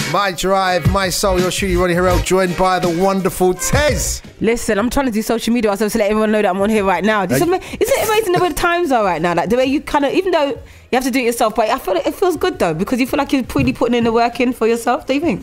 My Drive, My Soul, your shooty Ronnie Harrell, joined by the wonderful Tez. Listen, I'm trying to do social media also to let everyone know that I'm on here right now. Isn't it amazing the way the times are right now? Like the way you kind of, even though you have to do it yourself, but I feel like it feels good though, because you feel like you're really putting in the work in for yourself. Do you think?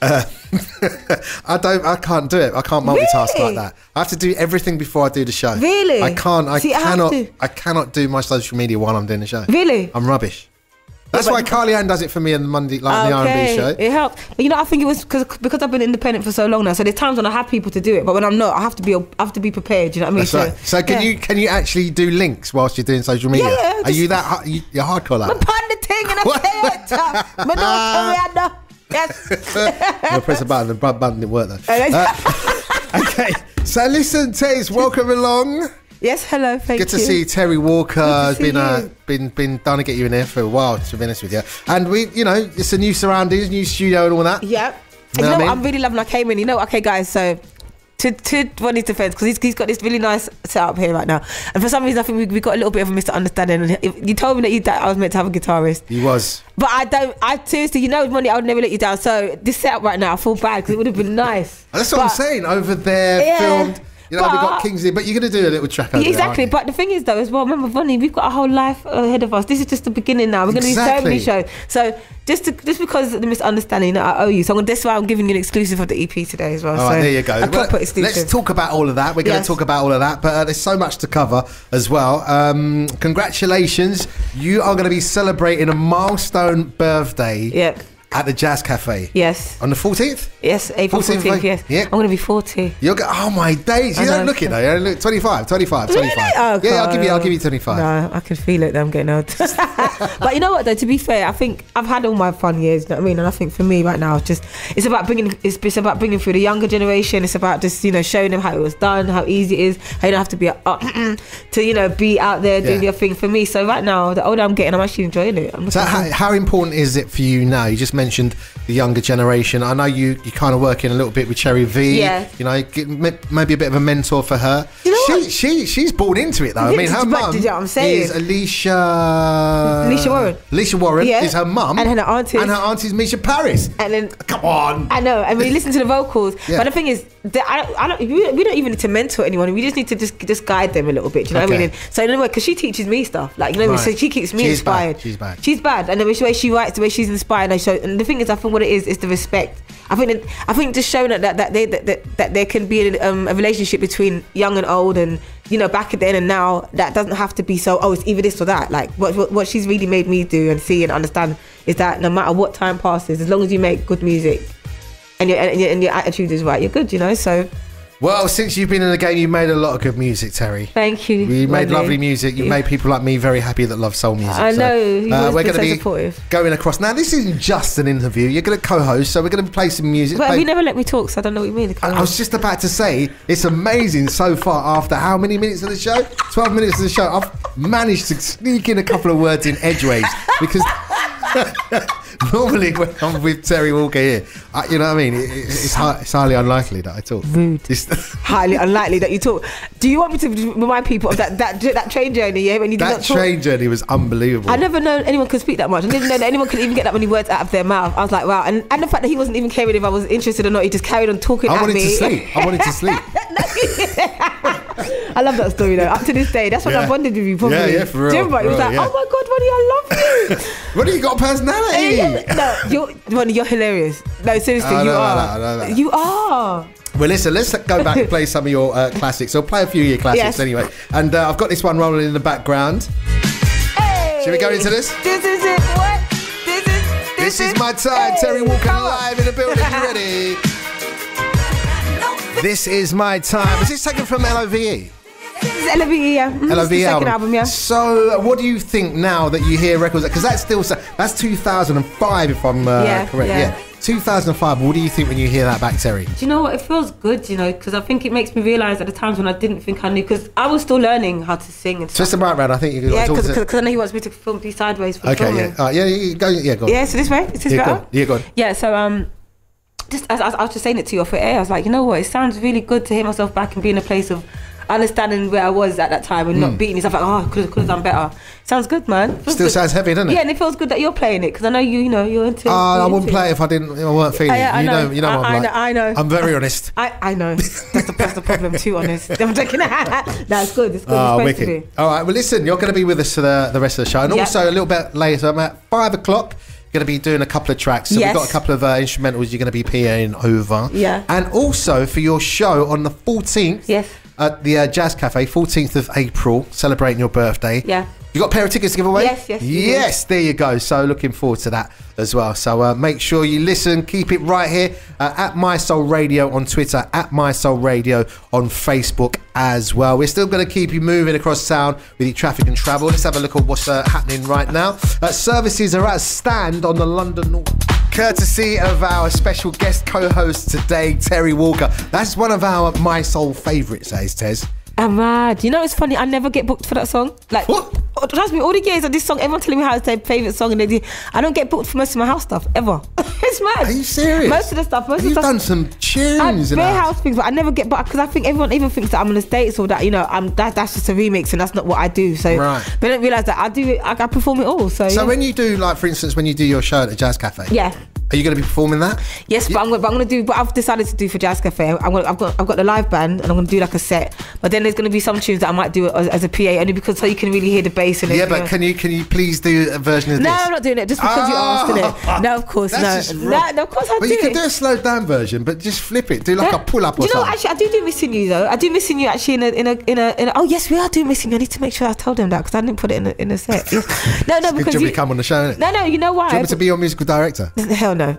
I can't do it. I can't multitask like that. I have to do everything before I do the show. Really? I cannot do my social media while I'm doing the show. Really? I'm rubbish. That's why Carly Ann does it for me on the Monday, like the R&B show. It helped. You know, I think it was because I've been independent for so long now. So there's times when I have people to do it, but when I'm not, I have to be prepared. You know what I mean? That's right. So can you actually do links whilst you're doing social media? Yeah. Are you that you're hardcore like that? I'm the thing and I say it. Yes. We'll press a button. The button didn't work though. Okay. So listen, Tez, welcome along. Yes, hello, thank you. Good to see Terry Walker. Has been you. Trying to get you in here for a while, to be honest with you. And we, you know, it's a new surroundings, new studio and all that. Yeah. You know what I'm really loving? I came in, you know, okay guys, so to Ronnie's defense, because he's got this really nice setup here right now, and for some reason I think we got a little bit of a misunderstanding. You told me that I was meant to have a guitarist. He was. But I seriously, you know, Ronnie, I would never let you down. So this setup right now, I feel bad because it would have been nice. That's what I'm saying. Over there, filmed. You know, we got Kingsley, but you're going to do a little track over exactly, there, but the thing is though as well, remember Ronnie, we've got a whole life ahead of us. This is just the beginning now. We're going to do so many shows. So just because of the misunderstanding that I owe you, so that's why I'm giving you an exclusive of the EP today as well. All right, there you go. A proper exclusive. Let's talk about all of that. We're going to talk about all of that, but there's so much to cover as well. Congratulations, you are going to be celebrating a milestone birthday. Yep. At the Jazz Cafe. Yes. On the 14th? Yes, April 14th, yes. Yeah. I'm going to be 40. Oh my days. You don't look it though. You look 25. Really? Oh, yeah, I'll give you 25. No, I can feel it that I'm getting old. But you know what though, to be fair, I think I've had all my fun years, you know what I mean? And I think for me right now, it's about bringing through the younger generation. It's about just, you know, showing them how it was done, how easy it is, how you don't have to be to, you know, be out there doing your thing for me. So right now, the older I'm getting, I'm actually enjoying it. So how important is it for you now? You just mentioned the younger generation. I know you kind of working a little bit with Cherry V. Yeah. You know, maybe a bit of a mentor for her. You know what? She's bought into it though. I mean, her mum is Alicia Warren. Alicia Warren is her mum, and her auntie. And her auntie's Misha Paris. And then come on. I know. And we listen to the vocals. Yeah. But the thing is, we don't even need to mentor anyone. We just need to just guide them a little bit. Do you know what I mean? So in a way, because she teaches me stuff, like, you know what I mean. So she keeps me inspired. She's bad. And the way she writes, the way she's inspired. And the thing is, I think what it is the respect. I think just showing that there can be a relationship between young and old, and you know, back then and now, that doesn't have to be so. Oh, it's either this or that. Like what she's really made me do and see and understand is that no matter what time passes, as long as you make good music and your attitude is right, you're good. You know, so. Well, since you've been in the game, you've made a lot of good music, Terry. Thank you. You made lovely music. You've made people like me very happy that love soul music. I know. We're going to be going across. Now, this isn't just an interview. You're going to co-host, so we're going to play some music. But you never let me talk, so I don't know what you mean. I was just about to say, it's amazing so far after how many minutes of the show? 12 minutes of the show. I've managed to sneak in a couple of words in edgeways because... Normally when I'm with Terry Walker here, you know what I mean, it's highly unlikely that I talk. Rude. Highly unlikely that you talk. Do you want me to remind people of that train journey, yeah, when you did not talk? That train journey was unbelievable. I never known anyone could speak that much. I didn't know that anyone could even get that many words out of their mouth. I was like, wow. And the fact that he wasn't even caring if I was interested or not, he just carried on talking at me. I wanted to sleep. I love that story though. Up to this day, that's what I bonded with you probably. Yeah, for real. He was like, oh my God, Ronnie, I love you. Ronnie, you got a personality. No, Ronnie, you're hilarious. No, seriously, you are. I know that. You are. Well, listen, let's go back and play some of your classics. I'll play a few of your classics anyway. And I've got this one rolling in the background. Hey. Should we go into this? This is it. What? This is my time. Hey. Terry Walker live in the building. You ready? This is my time. Is this taken from LOVE? This is LOVE, yeah. LOVE second album, yeah. So, what do you think now that you hear records? Because that's 2005, if I'm correct. Yeah. 2005. What do you think when you hear that back, Terry? Do you know what? It feels good, you know, because I think it makes me realise at the times when I didn't think I knew, because I was still learning how to sing and stuff. Twist the right round. I think you could. Yeah, because I know he wants me to film these sideways for filming. Yeah, go. Yeah, go on. Yeah, so this way. Is this better? Go on. Yeah, so just as I was just saying it to you off the air, I was like, you know what? It sounds really good to hear myself back and be in a place of understanding where I was at that time and not beating myself like, oh, I could have done better. Sounds good, man. Feels Still good. sounds heavy, doesn't it? Yeah, and it feels good that you're playing it because I know you're into. I wouldn't play it if I weren't feeling it. You know what I'm like. I know. I'm very honest. I know. That's the problem. Too honest. I'm joking. No, it's good. It's good. Oh, it's wicked. to be. All right. Well, listen, you're going to be with us for the rest of the show, and also a little bit later, I'm at 5 o'clock. Going to be doing a couple of tracks. So we've got a couple of instrumentals you're going to be PAing over. Yeah. And also for your show on the 14th. Yes. At the Jazz Cafe, 14th of April, celebrating your birthday. Yeah. You got a pair of tickets to give away? Yes. Yes, there you go. So looking forward to that as well. So make sure you listen. Keep it right here at My Soul Radio on Twitter, at My Soul Radio on Facebook as well. We're still going to keep you moving across town with your traffic and travel. Let's have a look at what's happening right now. Services are at a stand on the London North. Courtesy of our special guest co-host today, Terry Walker. That's one of our My Soul favourites, says Tez. I'm mad. You know, it's funny. I never get booked for that song. Like, what? Trust me, all the years of this song, everyone telling me how it's their favourite song, and I don't get booked for most of my house stuff ever. It's mad. Are you serious? Most of the stuff. You've done some tunes and house things, but I never get booked because I think everyone even thinks that I'm in the States or that that's just a remix and that's not what I do. So they don't realise that I do it. I perform it all. So when you do, like for instance, when you do your show at the Jazz Cafe, are you going to be performing that? Yes, but I'm going to do. But I've decided to do for Jazz Cafe. I've got the live band, and I'm going to do like a set. But then there's going to be some tunes that I might do as a PA, only because so you can really hear the bass. And but can you please do a version of this? No, I'm not doing it just because you asked it. No, of course, no, of course I do. But you can do a slowed down version, but just flip it. Do like a pull up or something. Actually, I do Missing You though. I do Missing You actually in a. Oh yes, we are doing Missing You. I need to make sure I told them that because I didn't put it in a set. Yes. No, because you come on the show. Innit? No, you know why? Do you want me to be your musical director? Hell no.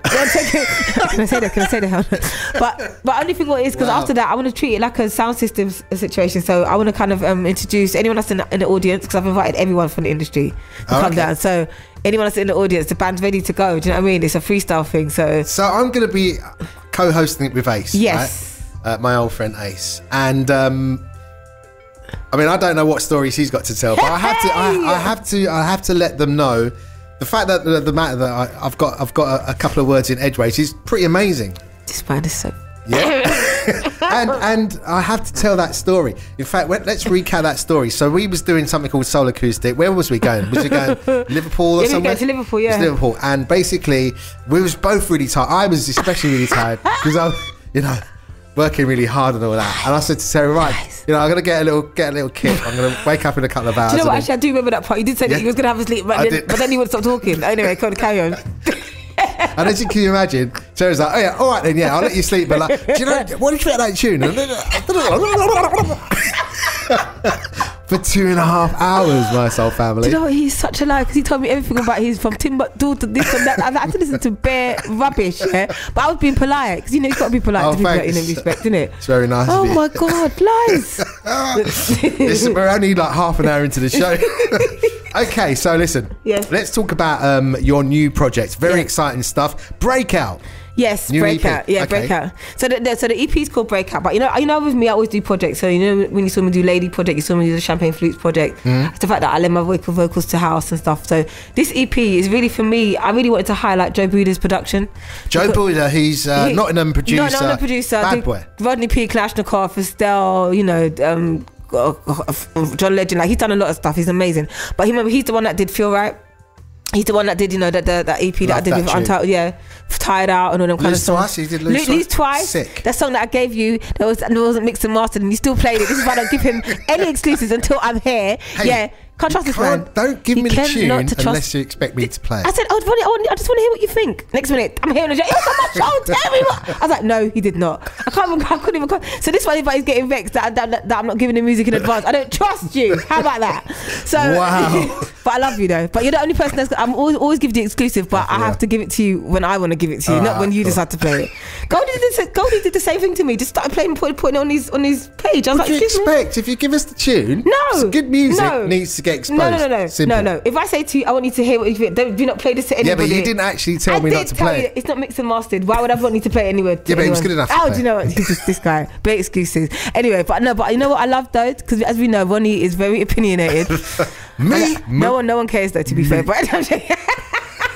Can I say that? Hell no. But only thing is because after that I want to treat it like a sound system situation. So I want to kind of introduce anyone that's in the audience because I've invited everyone from the industry to come down. So anyone that's in the audience, the band's ready to go. Do you know what I mean? It's a freestyle thing. So I'm going to be co-hosting it with Ace. Yes. Right? My old friend Ace. And I mean, I don't know what stories he's got to tell, but I have to let them know the fact that the matter that I've got a couple of words in Edgeways is pretty amazing. This band is so. Yeah. and I have to tell that story. In fact, let's recap that story. So we was doing something called Soul Acoustic. Where was we going? Was we going Liverpool or somewhere? Yeah, to Liverpool, yeah. It was Liverpool. And basically, we was both really tired. I was especially really tired because I, working really hard and all that. And I said to Sarah, right, I'm gonna get a little kit. I'm gonna wake up in a couple of hours. Do you know what? Actually, I do remember that part. You did say that he was gonna have a sleep, but then he would stop talking. Anyway, carry on. And as you can imagine, Sarah's like, oh yeah, all right then, yeah, I'll let you sleep. But like, do you know, what do you think of that tune? For 2.5 hours, My Soul Family. Do you know what? He's such a liar because he told me everything about he's from Timbuktu to this and that. I had to listen to bare rubbish, yeah. But I was being polite because you've got to be polite to people that you respect, isn't it? It's very nice. Oh my God, lies! Listen, we're only like half an hour into the show. Okay, so listen. Yes. Let's talk about your new project. Very exciting stuff. Breakout. Yes, new Breakout. EP. Yeah, Okay. Breakout. So the EP is called Breakout. But you know, with me, I always do projects. So when you saw me do Lady Project, you saw me do the Champagne Flutes Project. It's the fact that I lend my vocal vocals to house and stuff. So this EP is really for me. I really wanted to highlight Joe Buda's production. Joe Buda, he's Nottingham producer. Nottingham producer. Bad boy. Rodney P. Kalashnikov, Estelle. John Legend. Like he's done a lot of stuff. He's amazing. But he's the one that did Feel Right. He's the one that did, that EP that I did with Untitled, Tired Out and all them kind of songs. Twice, he did Lose Twice. Sick. That song that I gave you, that wasn't mixed and mastered, and you still played it. This is why I don't give him any exclusives until I'm here. Hey, can't trust this man. Don't give me the tune unless you expect me to play it. I said, I just want to hear what you think. Next minute, I'm hearing it. It was on my show. Tell me what. I was like, no, he did not. I couldn't even. So this one, everybody's getting vexed that I'm not giving the music in advance. I don't trust you. How about that? So, wow. But I love you though. But you're the only person that's. I'm always give the exclusive, but I have to give it to you when I want to give it to you, not when you decide to play it. Goldie did the same thing to me. Just started playing, putting it on his page. I was what do you expect? If you give us the tune, good music needs to get exposed. No. Simple. No. If I say to you, I want you to hear what you think. Do not play this to anybody. Yeah, but you didn't actually tell me not to play it. It's not mixed and mastered. Why would I want you to play it anywhere? Yeah, but it was good enough. Do you know what? This guy, big excuses. Anyway, but you know what I love though, because as we know, Ronnie is very opinionated. Me? No one cares though. To be fair, but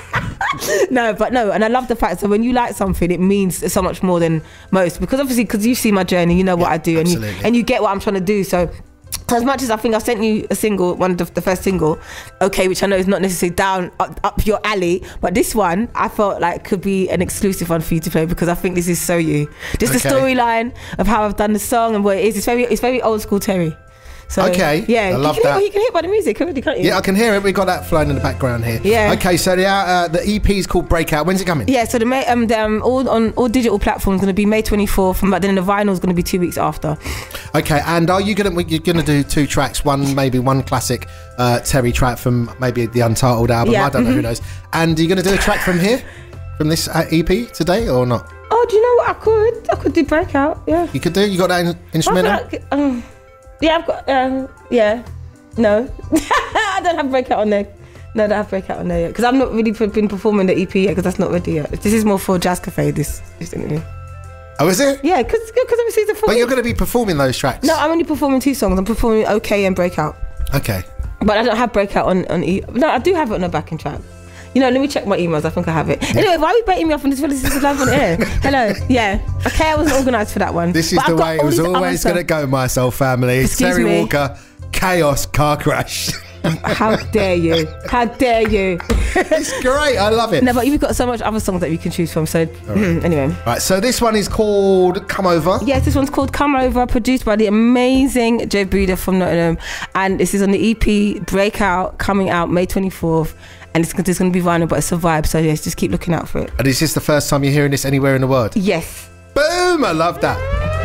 No, but no, and I love the fact that when you like something, it means so much more than most. Because obviously, because you see my journey, you know what I do, and you get what I'm trying to do. So as much as I think I sent you a single, one of the first single, okay, which I know is not necessarily down up your alley, but this one I felt like could be an exclusive one for you to play because I think this is so you. Just the storyline of how I've done the song and what it is. It's very old school Terry. So, okay, yeah, I love that. You can hear by the music, already, can't you? Yeah, I can hear it. We've got that flowing in the background here. Yeah. Okay, so the EP is called Breakout. When's it coming? Yeah, so all on all digital platforms going to be May 24th, but then the vinyl is going to be 2 weeks after. Okay, and are you gonna do 2 tracks? Maybe one classic Terry track from maybe the Untitled album. Yeah. I don't know, who knows. And are you gonna do a track from here, from this EP today, or not? Oh, do you know what? I could do Breakout. Yeah. You could do. You got that instrumental? Yeah, I've got, yeah, no. I don't have Breakout on there. No, I don't have Breakout on there yet. Because I've not really been performing the EP yet, because that's not ready yet. This is more for Jazz Cafe, this interview. Oh, is it? Yeah, because obviously it's a full. But you're going to be performing those tracks? No, I'm only performing 2 songs. I'm performing OK and Breakout. Okay. But I don't have Breakout on no, I do have it on a backing track. You know, let me check my emails. I think I have it. Yeah. Anyway, why are we baiting me off on this? This is live on air. Hello. Yeah. Okay, I wasn't organised for that one. This is the way it was always going to go, my soul family. Terry Walker, chaos, car crash. How dare you? How dare you? It's great. I love it. No, but you've got so much other songs that you can choose from. So anyway. Right. So this one is called Come Over. Yes, this one's called Come Over, produced by the amazing Joe Buda from Nottingham, and this is on the EP Breakout, coming out May 24th. And it's going to be vinyl, but it's a vibe. So yes, just keep looking out for it. And is this the first time you're hearing this anywhere in the world? Yes. Boom! I love that.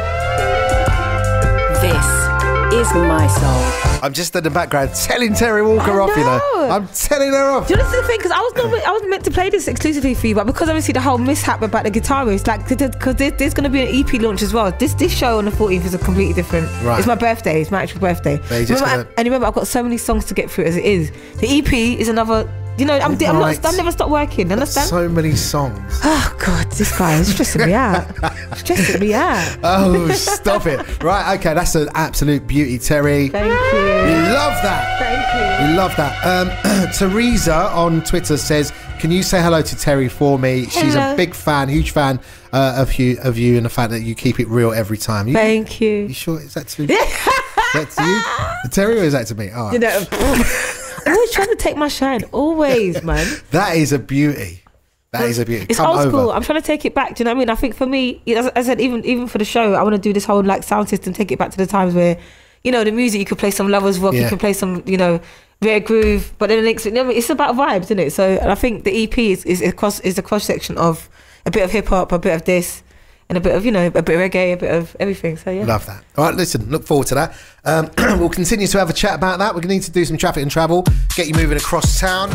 This is My Soul. I'm just in the background telling Terry Walker off, you know. I'm telling her off. Do you know the thing? Because I was meant to play this exclusively for you, but because obviously the whole mishap about the guitarist, like, because there's going to be an EP launch as well. This show on the 14th is a completely different. Right. It's my birthday. It's my actual birthday. Remember, I've got so many songs to get through as it is. The EP is another. You know, I've never stopped working. Understand? So many songs. Oh God, this guy is stressing me out. Stressing me out. Oh, stop it! Right, okay, that's an absolute beauty, Terry. Thank you. We love that. Thank you. We love that. Teresa on Twitter says, "Can you say hello to Terry for me? She's a big fan, huge fan of you, and the fact that you keep it real every time." Thank you. You sure? Is that to? That's to you, Terry, or is that to me? Oh. You know. Always trying to take my shine, always, man. That is a beauty. That is a beauty. It's old school. I'm trying to take it back. Do you know what I mean? I think for me, as I said, even for the show, I want to do this whole like sound system, take it back to the times where, you know, the music, you could play some Lovers Rock, you could play some, you know, Rare Groove, but then the next, you know, it's about vibes, isn't it? So I think the EP is a cross section of a bit of hip hop, a bit of this, and a bit of, you know, a bit of reggae, a bit of everything. So yeah, love that. All right, listen, look forward to that. We'll continue to have a chat about that. We're going to need to do some traffic and travel, get you moving across town.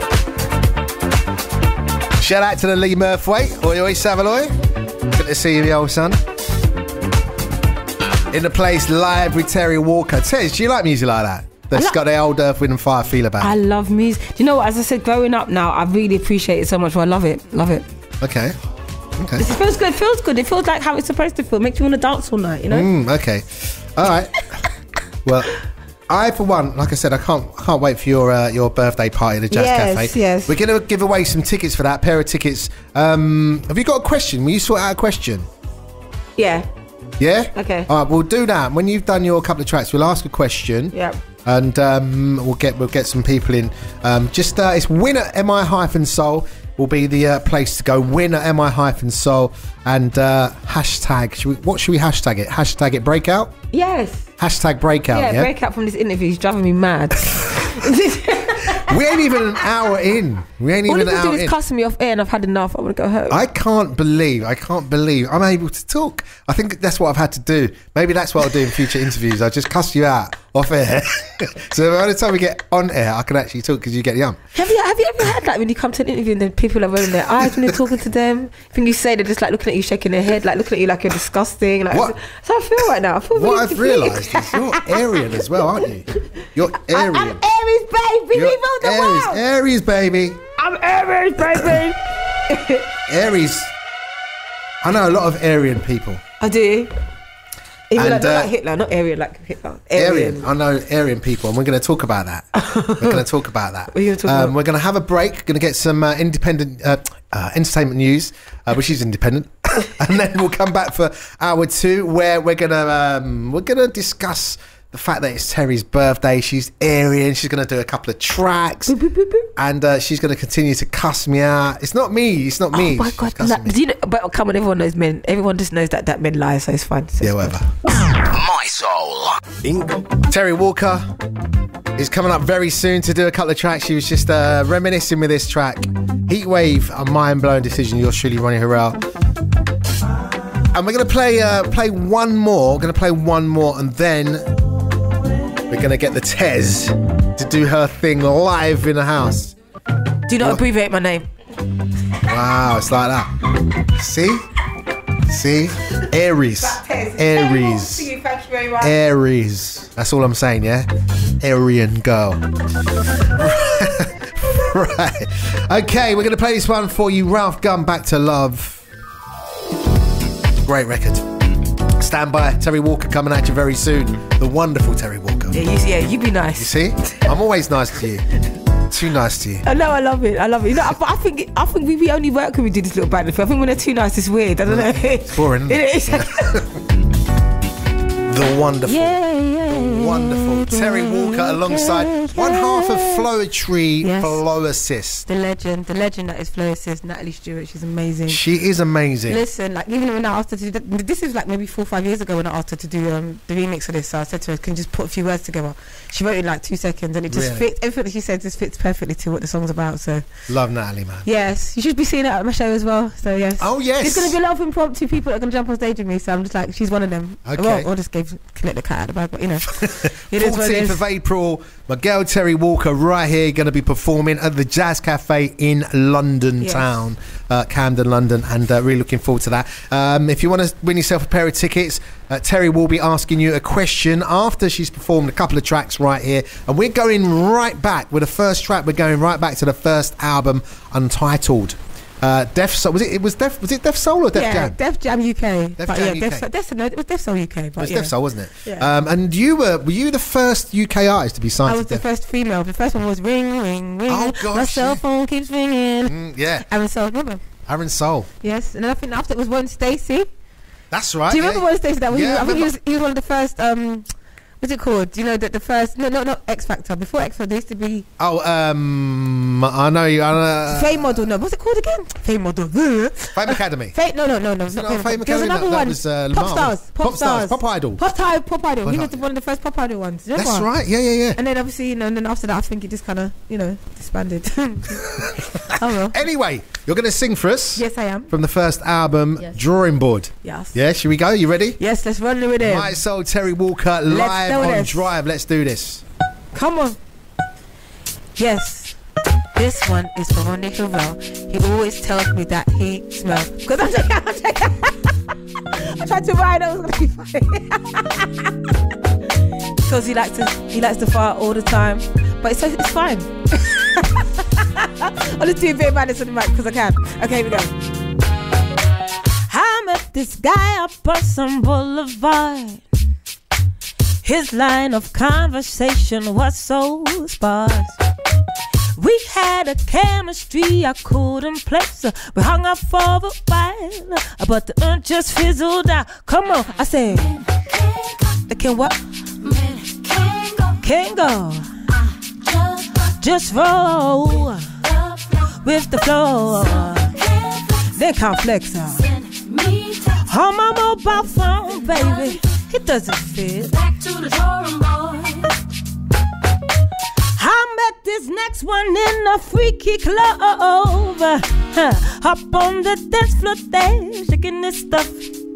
Shout out to the Lee Murthwaite, oi oi Savaloy. Good to see you, my old son. In the place, live with Terry Walker. Tez, do you like music like that? That's got the old Earth, Wind and Fire feel about it. I love music. Do you know what? As I said, growing up now, I really appreciate it so much. I love it. Love it. Okay. It feels good. It feels good. It feels like how it's supposed to feel. It makes you want to dance all night, you know? Okay. All right. Well, I, for one, like I said, I can't wait for your birthday party at the Jazz Cafe. Yes. We're going to give away some tickets for that, pair of tickets. Have you got a question? Will you sort out a question? Yeah. Yeah? Okay. All right, we'll do that. When you've done your couple of tracks, we'll ask a question. Yep. And we'll get some people in. It's win at MI-Soul will be the place to go. Win at MI-Soul and hashtag. What should we hashtag it? Hashtag it breakout? Yes. Hashtag breakout. Yeah, breakout from this interview is driving me mad. We ain't even an hour in. All you can do is cuss me off air and I've had enough. I want to go home. I can't believe I'm able to talk. I think that's what I've had to do. Maybe that's what I'll do in future interviews. I'll just cuss you out off air. So by the time we get on air, I can actually talk because you get young. Have you ever had like when you come to an interview and then people are rolling their eyes when you're talking to them? When you say they're just like looking at you, shaking their head, like looking at you like you're disgusting. Like, what? So I feel right now. I feel what I've realised is you're Aryan as well, aren't you? You're Aryan. I'm Aries, baby. We rule the world. Aries, baby. I'm Aries, baby. Aries. I know a lot of Aryan people. I do. Even And, not like Hitler, not Aryan, like Hitler. Aryan. I know Aryan people, and we're going to talk about that. We're going to talk about that. What are you gonna talk about? We're going to have a break. Going to get some independent entertainment news, which is independent, and then we'll come back for hour 2, where we're gonna discuss the fact that it's Terry's birthday. She's Aryan. She's going to do a couple of tracks, and she's going to continue to cuss me out. It's not me. It's not me. Oh my She's God! cussing me. Do you know, but come on, everyone knows men. Everyone just knows that men lie, so it's fine. So Yeah, it's whatever. My Soul Inc. Terry Walker is coming up very soon to do a couple of tracks. She was just reminiscing with this track, Heatwave, a mind-blowing decision. Yours truly, Ronnie Harrell. And we're going to play one more. We're going to play one more, and then we're going to get the Tez to do her thing live in the house. Do not abbreviate my name. Wow, it's like that. See? Aries. Aries. Thank you very much. Aries. That's all I'm saying, yeah? Aryan girl. Right. Okay, we're going to play this one for you. Ralph Gunn, Back to Love. Great record. Stand by. Terry Walker coming at you very soon. The wonderful Terry Walker. You be nice. You see? I'm always nice to you. Too nice to you. I know, I love it. You know, but I think we only work when we do this little band. I think when they're too nice, it's weird. I don't know. It's boring, isn't it? The wonderful, the wonderful Terry Walker alongside one half of Floetry, Flow Assist. The legend that is Flow Assist, Natalie Stewart. She's amazing. She is amazing. Listen, like even when I asked her to do that, this is like maybe 4 or 5 years ago when I asked her to do the remix of this. So I said to her, "Can you just put a few words together?" She wrote it in like 2 seconds, and it just fits. Everything that she said just fits perfectly to what the song's about. So love Natalie, man. Yes, you should be seeing it at my show as well. So yes. Oh yes. There's going to be a lot of impromptu people that are going to jump on stage with me. So I'm just like, she's one of them. Okay. Well, I just collect the cat out of the bag, but you know, it is what it 14th is. of April, my girl Terry Walker right here going to be performing at the Jazz Cafe in London town, Camden, London, and really looking forward to that. If you want to win yourself a pair of tickets, Terry will be asking you a question after she's performed a couple of tracks right here, and we're going right back with the first track. We're going right back to the first album, Untitled. Def Soul, was it Def Soul or Def Jam? Def Jam UK. Def but Jam yeah, UK. it was Def Soul UK. But It was yeah. Def Soul, wasn't it? Yeah. And were you the first UK artist to be signed I to was the Def? first female. The first one was Ring, Ring, Ring. Oh, gosh, My cell phone keeps ringing. Yeah, Aaron Soul, remember? Aaron Soul. Yes, and then I think after it was Warren Stacey. That's right. Do you remember Warren Stacey? That was Yeah, I think remember. he was one of the first. What's it called? You know that the first? No, not X Factor. Before X Factor, there used to be Oh, I know you. Fame Model. No, what's it called again? Fame Model. Fame Academy. No, not it not Fame There's Academy? another That one. was, Pop Lamar. Stars. Pop Stars. Pop Idol. Pop Idol. He was Idol. one of the first Pop Idol ones. That's Remember? right. Yeah. And then obviously, and then after that, I think it just kind of, disbanded. Oh well. Anyway, you're going to sing for us. Yes, I am. From the first album, Yes. Drawing Board. Yes. Yeah, should we go? You ready? Yes, let's run with it. My Soul, Terry Walker, live do on this. Drive. Let's do this. Come on. Yes. This one is for Ronnie Harrell. He always tells me that he smells. Because I'm checking. I tried to rhyme, that was going to be funny. Because he likes to fart all the time. But it's fine. I'll just do a bit of madness on the mic because I can. Okay, here we go. I met this guy up on some boulevard. His line of conversation was so sparse. We had a chemistry I couldn't place. We hung up for a while, but the just fizzled out. Come on, I said, the can what? Can't go. Just roll with the flow. They can't flex out. On my mobile phone, baby, it doesn't fit. Back to the drawing board. I met this next one in a freaky club. Up on the dance floor there, shaking this stuff.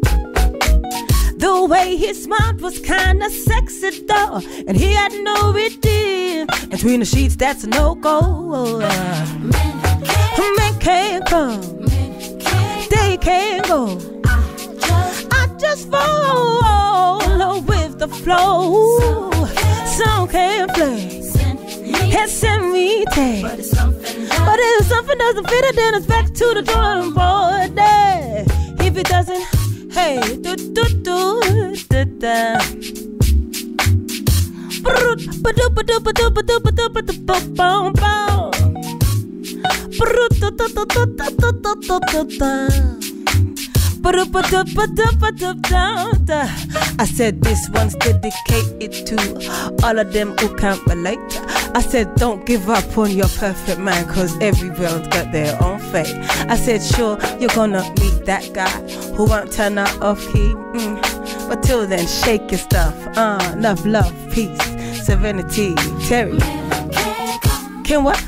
The way he smiled was kinda sexy though, and he had no redeem. Between the sheets, that's a no-go. Men can't come, they can't go. I just fall with the flow. Some can't play. It's me take. But if something doesn't fit it, then it's back to the drawing board. If it doesn't, hey, do. I said this one's dedicated to all of them who can't relate. I said don't give up on your perfect man, cause everyone's got their own fate. I said sure, you're gonna meet that guy who won't turn out off key, but till then shake your stuff. Enough love, peace, serenity. Terry can what?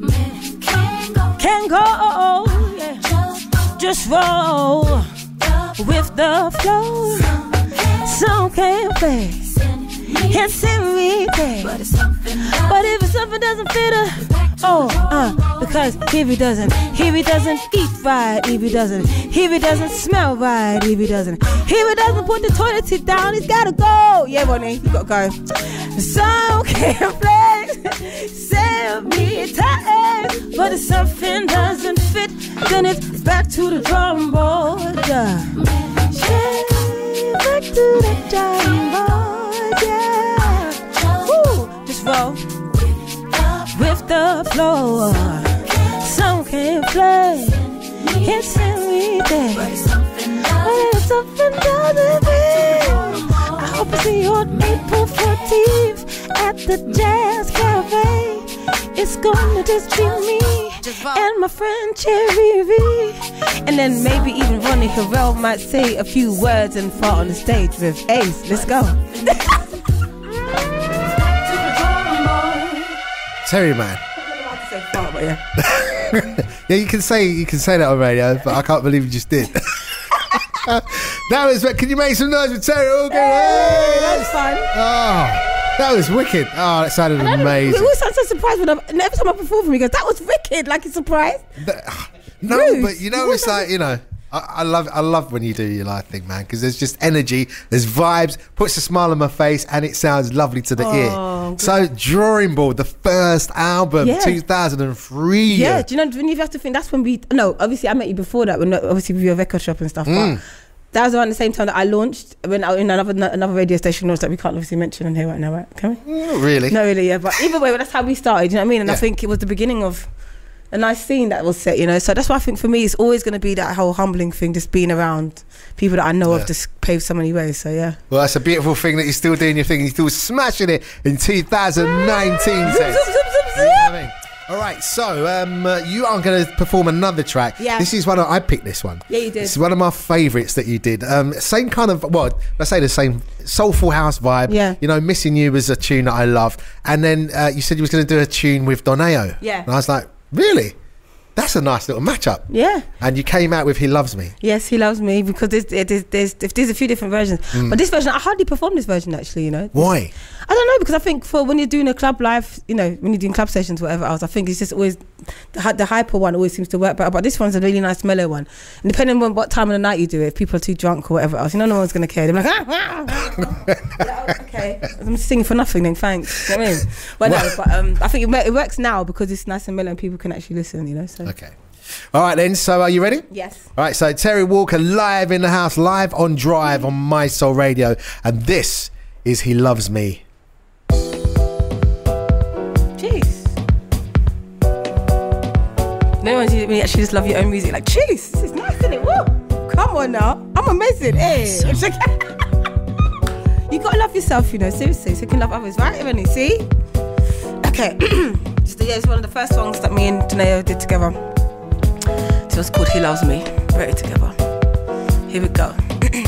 Can go, yeah. Just roll with the flow. Some can't play, can't sing me play. But if something doesn't fit her, because if he doesn't eat right, if he doesn't smell right, if he doesn't put the toilet seat down, he's gotta go. Yeah, Bonnie, you gotta go. Some can't play, save me time. But if something doesn't fit, then it's back to the drawing board. Yeah, back to the drawing board. Yeah, woo, just roll with the flow. Some can't play, can't sing me there. But if something doesn't fit, I hope to see you on April 14th at the Jazz Cafe. It's gonna just be me and my friend Cherry V. And then maybe even Ronnie Harrell might say a few words and fall on the stage with Ace. Let's go. Terry, man. Yeah, you can say that on radio, but I can't believe you just did. That was. Can you make some noise for Terry? Hey, that was fun. Oh, that was wicked. Oh, that sounded amazing. We always sound so surprised when every time I perform for him, he goes, "That was wicked!" Like he's surprised. No, Rude. but you know, it's like, you know, I love when you do your live thing, man, because there's just energy, there's vibes, puts a smile on my face, and it sounds lovely to the ear. Good. So, Drawing Board, the first album, 2003. Yeah, do you know, when you have to think, that's when obviously I met you before that, when obviously with your record shop and stuff, but that was around the same time that I launched, when I in another radio station launched that we can't obviously mention on here right now, right? Can we? Not really. No, really, yeah, but either way, that's how we started, you know what I mean? And I think it was the beginning of a nice scene that was set, you know. So that's why I think for me it's always going to be that whole humbling thing, just being around people that I know have just paved so many ways. So yeah. Well, that's a beautiful thing that you're still doing your thing. You're still smashing it in 2019. Zip, zip, zip, zip, zip. I mean, all right, so you are going to perform another track. Yeah. This is one I picked this one. Yeah, you did. It's one of my favourites that you did. Same kind of, well, let's say the same soulful house vibe. Yeah. You know, Missing You was a tune that I love. And then you said you was going to do a tune with Doneo. Yeah. And I was like, really? That's a nice little matchup. Yeah. And you came out with He Loves Me. Yes, He Loves Me, because there's a few different versions. But this version, I hardly perform this version actually, you know. Why? I don't know, because I think for when you're doing a club live, you know, when you're doing club sessions, whatever else, I think it's just always, the hyper one always seems to work better. But this one's a really nice mellow one. And depending on what time of the night you do it, if people are too drunk or whatever else, you know, no one's going to care. They're like, okay, I'm singing for nothing then, thanks. You know what I mean? But no, but I think it works now because it's nice and mellow and people can actually listen, you know. So. Okay. All right then, so are you ready? Yes. All right, so Terry Walker live in the house, live on Drive on My Soul Radio, and this is He Loves Me. Jeez. No one's when you actually just love your own music, like, jeez, this is nice, isn't it? Woo! Come on now, I'm amazing. Hey. You gotta love yourself, you know, seriously, so you can love others, right? Everybody, see? Okay. It's one of the first songs that me and Doneo did together. So it's called He Loves Me. Wrote it together. Here we go.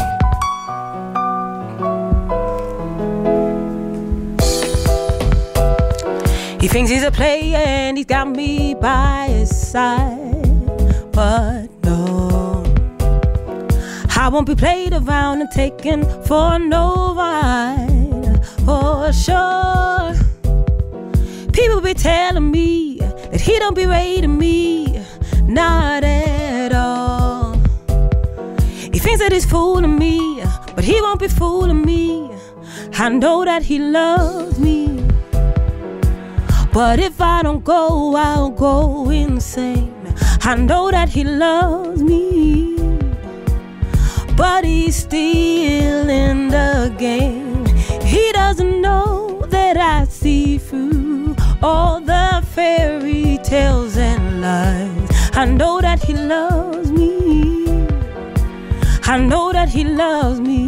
He thinks he's a player and he's got me by his side, but no, I won't be played around and taken for no ride, for sure. People be telling me that he don't be rating me, not at all. He thinks that he's fooling me, but he won't be fooling me. I know that he loves me, but if I don't go, I'll go insane. I know that he loves me, but he's still in the game. He doesn't know that I see through all the fairy tales and lies. I know that he loves me. I know that he loves me,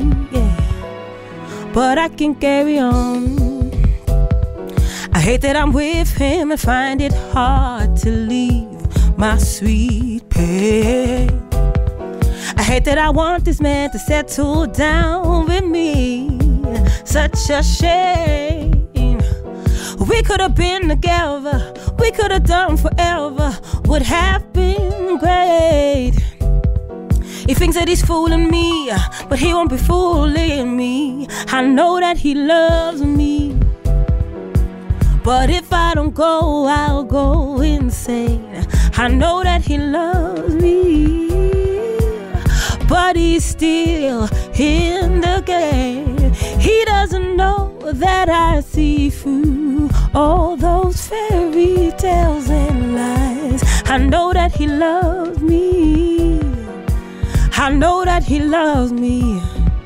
yeah. But I can carry on. I hate that I'm with him and find it hard to leave my sweet pain. I hate that I want this man to settle down with me. Such a shame. We could have been together, we could have done forever, would have been great. He thinks that he's fooling me, but he won't be fooling me. I know that he loves me, but if I don't go, I'll go insane. I know that he loves me, but he's still in the game. He doesn't know that I see through all those fairy tales and lies. I know that he loves me. I know that he loves me.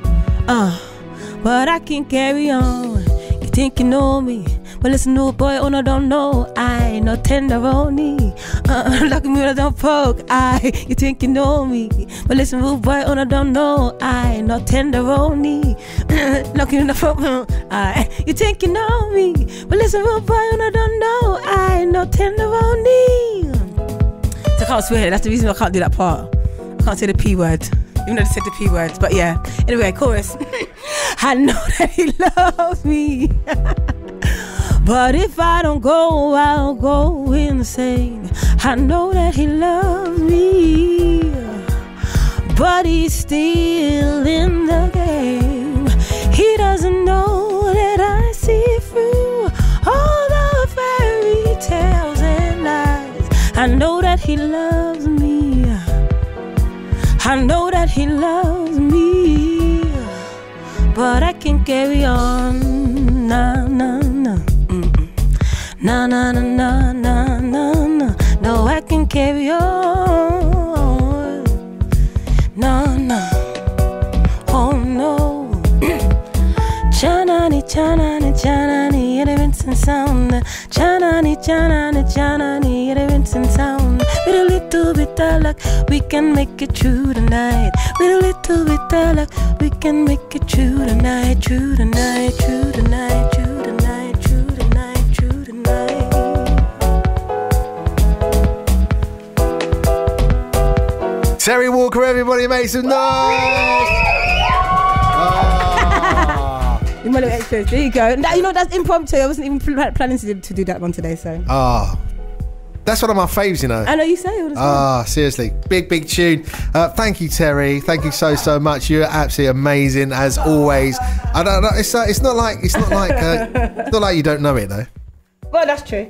But I can't carry on. You think you know me, but listen, no boy, oh no, don't know. I ain't no tenderoni. Look at me when I don't poke. You think you know me, but listen, no boy, oh no, don't know. I ain't no tenderoni. Look at me when I poke. You think you know me, but listen, no boy, oh no, don't know. I ain't no tenderoni. So I can't swear. That's the reason I can't do that part. I can't say the P word, even though they said the P words. But yeah. Anyway, chorus. I know that he loves me. But if I don't go, I'll go insane. I know that he loves me, but he's still in the game. He doesn't know that I see through all the fairy tales and lies. I know that he loves me. I know that he loves me, but I can't carry on. Nah, nah, nah. Na na na na na na na. No, I can carry on. No, no. Oh no. Chanani, chanani, chanani, elements and sound. Chanani, chanani, chanani, elements and sound. With a little bit of luck, we can make it through tonight. With a little bit of luck, we can make it through tonight, through tonight, through tonight, through tonight, through tonight, through tonight. Terry Walker, everybody make some noise! In my little extras, there you go. Now, you know, that's impromptu. I wasn't even planning to do that one today, so. That's one of my faves, you know. I know you say all the time. Seriously. Big tune. Thank you, Terry. Thank you so much. You're absolutely amazing, as always. I don't know. It's not like you don't know it, though. Well, that's true.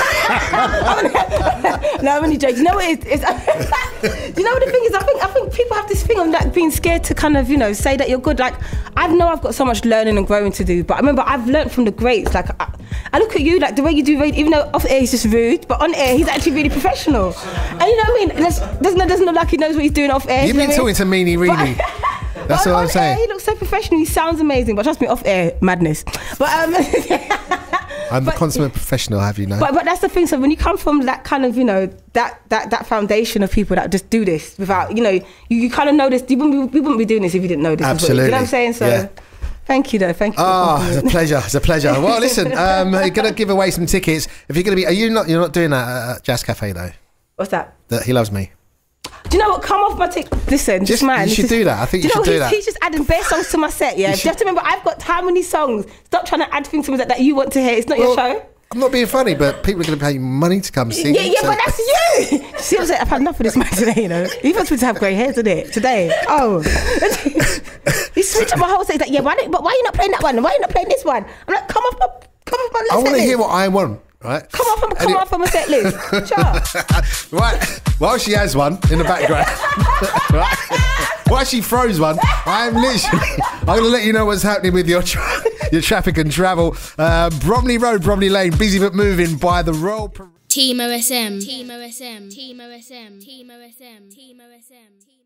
No, I'm only joking. You know what it is? Do you know what the thing is? I think people have this thing of like being scared to kind of, you know, say that you're good. Like, I know I've got so much learning and growing to do, but I remember I've learned from the greats. Like, I look at you, like the way you do radio, even though off air he's just rude, but on air he's actually really professional. And you know what I mean? And doesn't look like he knows what he's doing off air. You've been talking to Meanie Reenie. That's what I'm saying. Air, he looks so professional. He sounds amazing, but trust me, off air, madness. But I'm the consummate professional, have you know? But that's the thing. So when you come from that kind of, you know, that foundation of people that just do this without, you know, you kind of know this. We wouldn't be doing this if you didn't know this. Absolutely. You know what I'm saying? So. Yeah. Thank you, though. Thank you. It's a pleasure. It's a pleasure. Well, listen, you're gonna give away some tickets. If you're gonna be, you're not doing that at Jazz Cafe though. What's that? That He Loves Me. Do you know what? Come off my tick. Listen, just man. You should do that. I think you should do that. He's just adding bare songs to my set. Yeah. You have to remember, I've got how many songs? Stop trying to add things to me that you want to hear. It's not your show. I'm not being funny, but people are going to pay you money to come see. Yeah, but that's you. See what I'm saying? I've had enough of this man today, you know. You're supposed to have grey hair today. Oh. He switched up my whole set. He's like, yeah, why are you not playing that one? Why are you not playing this one? I'm like, come off my list. I want to hear what I want, right? Come off from a set list. Right. While she has one in the background, right? While she throws one, I'm going to let you know what's happening with your traffic and travel. Bromley Road, Bromley Lane, busy but moving by the Royal Parade. Team OSM. Team OSM. Team OSM. Team OSM. Team OSM.